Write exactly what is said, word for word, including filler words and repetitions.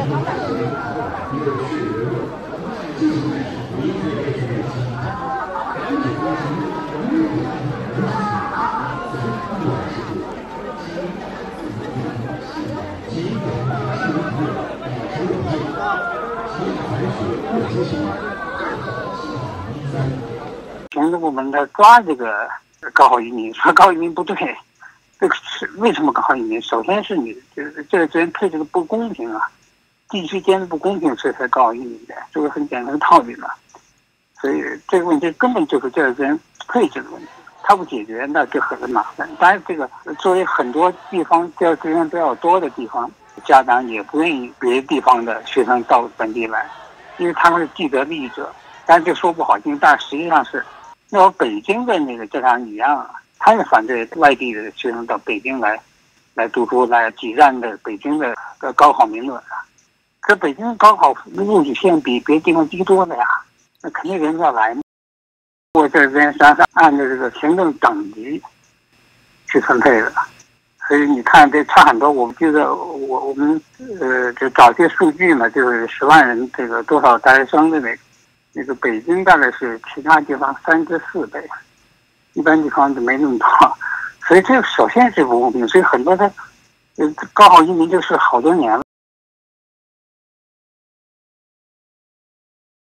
行政部门他抓这个高考移民，说高考移民不对，这个是为什么高考移民？首先是你这这个资源配置的不公平啊，地区间的不公平，所以才高考移民的，这个很简单的道理嘛。所以这个问题根本就是教育资源配置的问题，它不解决那就很麻烦。当然，这个作为很多地方教育资源比较多的地方，家长也不愿意别的地方的学生到本地来，因为他们是既得利益者。但是这说不好听，但实际上是，那我北京的那个家长一样啊，他也反对外地的学生到北京来，来读书，来挤占的北京的高考名额啊。可北京高考录取线比别的地方低多了呀，那肯定人要来。我这边实际上是按照这个行政等级去分配的，所以你看这差很多。我们记得我我们呃就找些数据嘛，就是十万人这个多少大学生的那个。那个北京大概是其他地方三至四倍，一般地方就没那么多，所以这个首先是不公平，所以很多他，呃，高考移民就是好多年了。